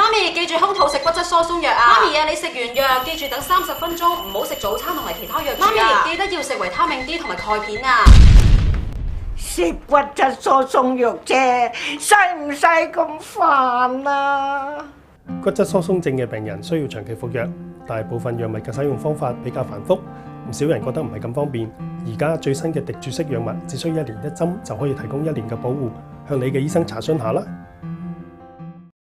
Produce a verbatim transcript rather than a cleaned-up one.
媽咪記住空肚食骨質疏鬆藥啊！媽咪啊，你食完藥記住等三十分鐘，唔好食早餐同埋其他藥。媽咪記得要食維他命 D 同埋鈣片啊！ 食骨質疏鬆藥啫，使唔使咁煩啊？ 骨質疏鬆症嘅病人需要長期服藥，大部分藥物嘅使用方法比較繁複，唔少人覺得唔係咁方便。而家最新嘅滴注式藥物，只需一年一針就可以提供一年嘅保護，向你嘅醫生查詢下啦。